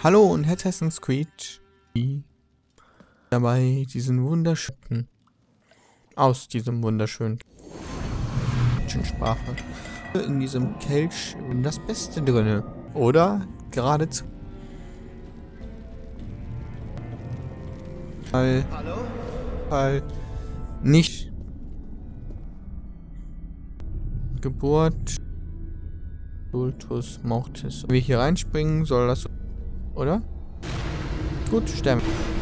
Hallo und Assassin's Creed dabei diesen wunderschönen aus diesem wunderschönen Sprache in diesem Kelch das Beste drinne oder geradezu weil nicht Geburt Adultus Mortis. Wenn wir hier reinspringen, soll das oder? Gut, sterben.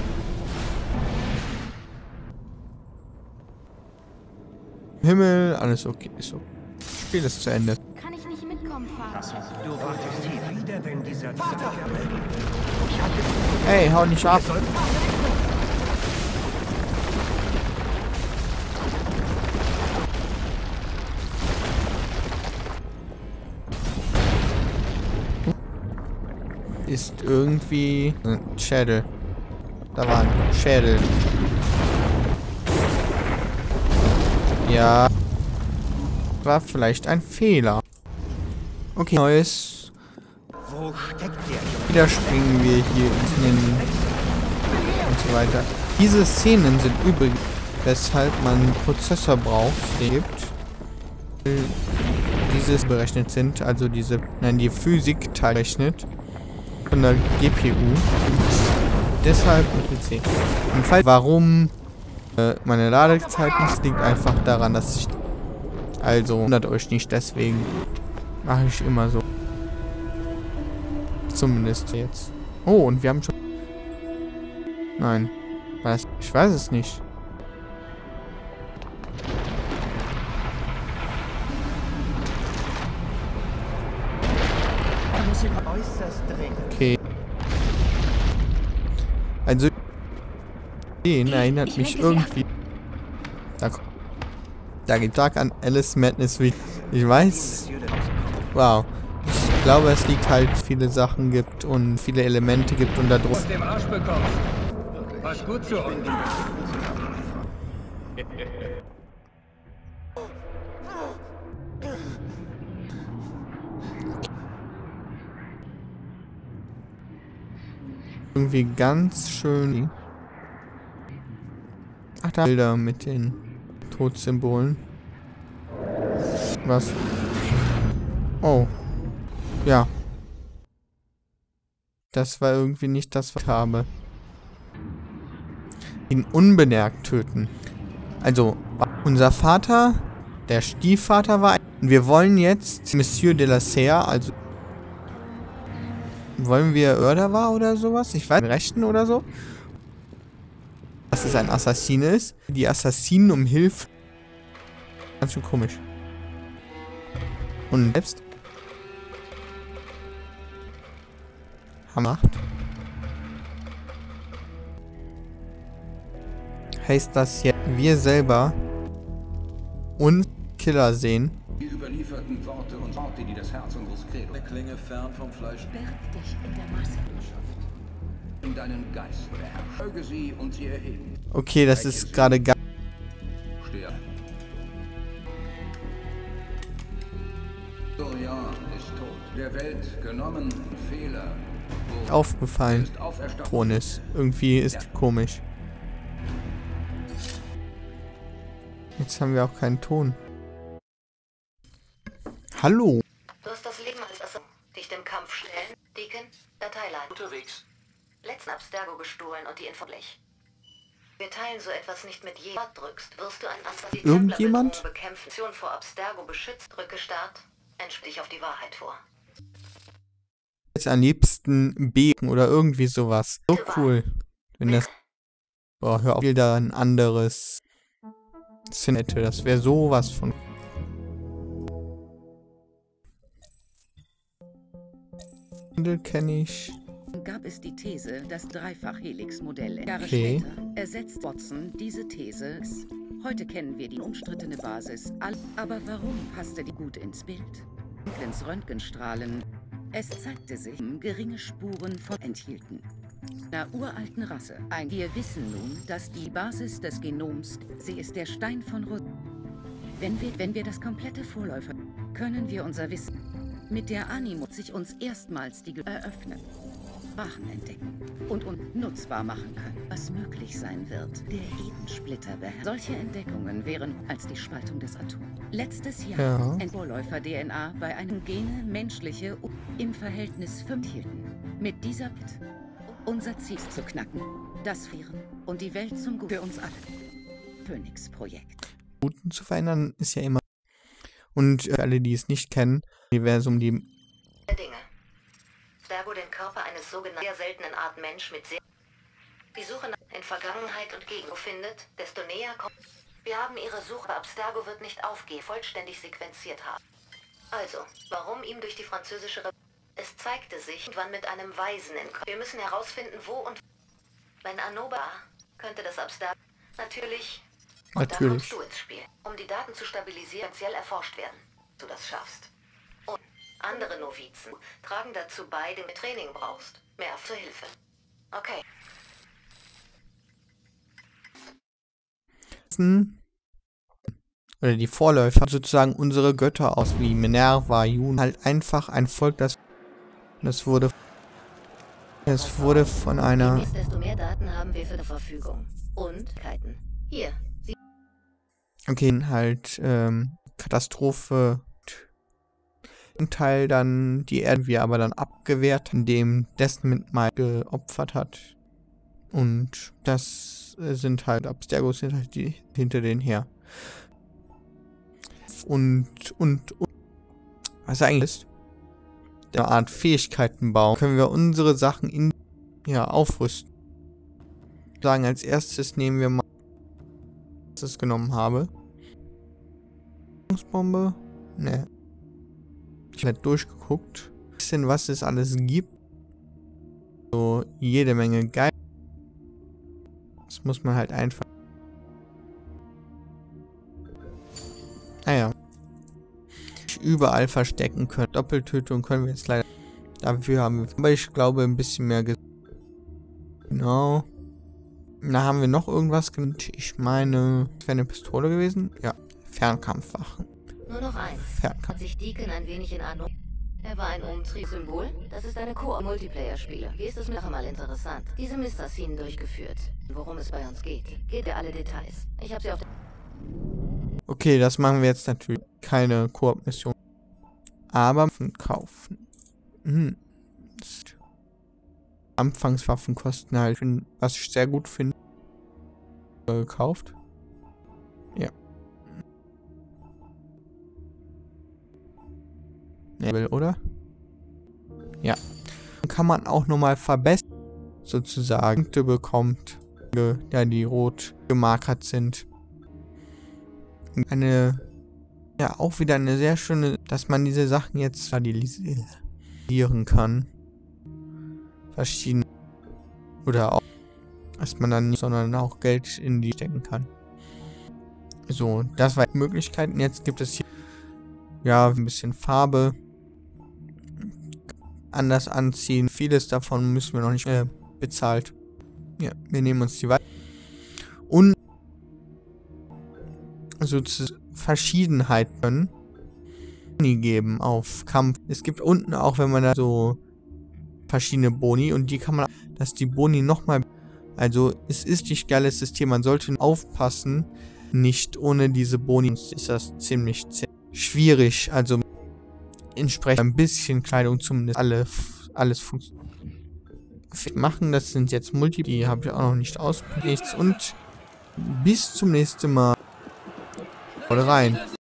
Himmel, alles okay, ist okay. Spiel ist zu Ende. Kann ich nicht mitkommen, Vater? Du wartest hier wieder, wenn dieser Vater. Hey, hau nicht ab. Ist irgendwie ein Schädel. Da war ein Schädel. Ja. War vielleicht ein Fehler. Okay, neues. Wo steckt der? Wieder springen wir hier in den und so weiter. Diese Szenen sind übrigens, weshalb man einen Prozessor braucht, dieses berechnet sind, also diese, nein, die Physik teilrechnet von der GPU. Deshalb ein PC. Und falls warum meine Ladezeit nicht liegt einfach daran, dass ich also wundert euch nicht, deswegen mache ich immer so. Zumindest jetzt. Oh, und wir haben schon... Nein. Was? Ich weiß es nicht. Okay. Also... Den erinnert mich irgendwie... Da geht Tag an Alice Madness wie... Ich weiß... Wow. Ich glaube, es liegt halt viele Sachen gibt und viele Elemente gibt und da Druck. Aus dem Arsch bekommst. Pass gut zu uns. Irgendwie ganz schön. Ach, da Bilder mit den Todsymbolen. Was? Oh. Ja. Das war irgendwie nicht das, was ich habe. Ihn unbemerkt töten. Also, unser Vater, der Stiefvater war... Wir wollen jetzt Monsieur de la Serre, also... Wollen wir Oerdawa oder sowas? Ich weiß nicht, Rechten oder so? Dass es ein Assassine ist. Die Assassinen um Hilfe. Ganz schön komisch. Und selbst... Macht. Heißt das jetzt, wir selber uns Killer sehen? Die überlieferten Worte und Worte, die das Herz unseres Credo. Eine Klinge fern vom Fleisch. Birg dich in der Masse. In deinen Geist, der Herr. Folge sie und sie erheben. Okay, das ist gerade gar... Steh auf. Dorian ist tot. Der Welt genommen, Fehler. aufgefallen. Chronis. Irgendwie ist komisch. Jetzt haben wir auch keinen Ton. Hallo. Du hast das Leben als Assassin. Dich dem Kampf stellen. Deacon, Dateilein. Unterwegs. Letzten Abstergo gestohlen und die Infoblech. Wir teilen so etwas nicht mit jedem. Drückst, wirst du einen Assassin Irgendjemand? bekämpfen. Mission vor Abstergo beschützt. Drücke Start. Entsprich dich auf die Wahrheit vor. Jetzt am liebsten beten oder irgendwie sowas. So cool. Wenn das... Boah, hör auf, da ein anderes... Hätte. Das wäre sowas von... Kenne ich. Gab es die These, das Dreifach-Helix-Modell. Jahre Okay. später ersetzt Watson diese These. Heute kennen wir die umstrittene Basis. Aber warum passte die gut ins Bild? Franklins Röntgenstrahlen. Es zeigte sich, geringe Spuren von enthielten. Einer uralten Rasse. Wir wissen nun, dass die Basis des Genoms, sie ist der Stein von Rot. Wenn wir das komplette Vorläufer, können wir unser Wissen mit der Animo sich uns erstmals die eröffnen. Sprachen entdecken und nutzbar machen können, was möglich sein wird. Der Edensplitter beherrscht. Solche Entdeckungen wären als die Spaltung des Atoms. Letztes Jahr Vorläufer-DNA bei einem Gene menschliche im Verhältnis 5 hielten. Mit dieser unser Ziel ist zu knacken, das Viren und die Welt zum Guten für uns alle. Phoenix-Projekt. Guten zu verändern ist ja immer. Und für alle, die es nicht kennen, Universum, die Dinge. Stago den Körper eines sogenannten sehr seltenen Art Mensch mit sehr... Die Suche in Vergangenheit und Gegenwart findet, desto näher kommt... Wir haben ihre Suche, aber Abstergo wird nicht aufgehen, vollständig sequenziert haben. Also, warum ihm durch die französische... Es zeigte sich irgendwann mit einem Weisen in... Wir müssen herausfinden, wo und... Wenn Anoba, könnte das Abstergo... Natürlich... Und dann kommst du ins Spiel. Um die Daten zu stabilisieren, speziell erforscht werden. Du das schaffst. Und andere Novizen tragen dazu bei, den du Training brauchst. Mehr zur Hilfe. Okay. Oder die Vorläufer, sozusagen unsere Götter aus, wie Minerva, Juno, halt einfach ein Volk, das wurde von einer... Desto mehr Daten haben wir für die Verfügung. Und Keiten. Hier. Okay, halt Katastrophe. Ein Teil dann die Erde, wir aber dann abgewehrt, indem Desmond mal geopfert hat. Und das sind halt Abstergos, sind halt die hinter denen her. Und was eigentlich ist, eine Art Fähigkeiten bauen, können wir unsere Sachen aufrüsten. Sagen, als erstes nehmen wir mal, was ich genommen habe. Bombe? Ne. Ich habe durchgeguckt. Bisschen, was es alles gibt. So, jede Menge geil. Das muss man halt einfach. Naja. Überall verstecken können. Doppeltötung können wir jetzt leider. Dafür haben wir. Aber ich glaube, ein bisschen mehr. Genau. Da haben wir noch irgendwas genannt. Ich meine, das wäre eine Pistole gewesen. Ja. Fernkampfwachen. Nur noch eins. Hat sich Deacon ein wenig in Ahnung. Er war ein Umtriebssymbol. Das ist eine Koop-Multiplayer-Spieler. Wie ist es mir mal interessant? Diese Mist-Szenen durchgeführt. Worum es bei uns geht. Geht dir alle Details. Ich habe sie auf der... Okay, das machen wir jetzt natürlich. Keine Koop-Mission. Aber kaufen. Anfangswaffen kosten halt, was ich sehr gut finde. Gekauft. Ja. Oder? Ja. Dann kann man auch nochmal verbessern, sozusagen. Punkte bekommt, ja, die rot gemarkert sind. Ja, auch wieder eine sehr schöne, dass man diese Sachen jetzt stabilisieren kann. Verschiedene. Oder auch, dass man dann nicht, sondern auch Geld in die stecken kann. So, das waren Möglichkeiten. Jetzt gibt es hier, ja, ein bisschen Farbe. Anders anziehen. Vieles davon müssen wir noch nicht bezahlt. Ja, wir nehmen uns die weiter. Und so Verschiedenheiten geben auf Kampf. Es gibt unten auch, wenn man da so verschiedene Boni und die kann man, dass die Boni nochmal, also es ist nicht geiles System, man sollte aufpassen, nicht ohne diese Boni ist das ziemlich schwierig, also entsprechend ein bisschen Kleidung zumindest alles funktioniert. Machen, das sind jetzt Multi, die habe ich auch noch nicht ausprobiert und bis zum nächsten Mal. Haut rein.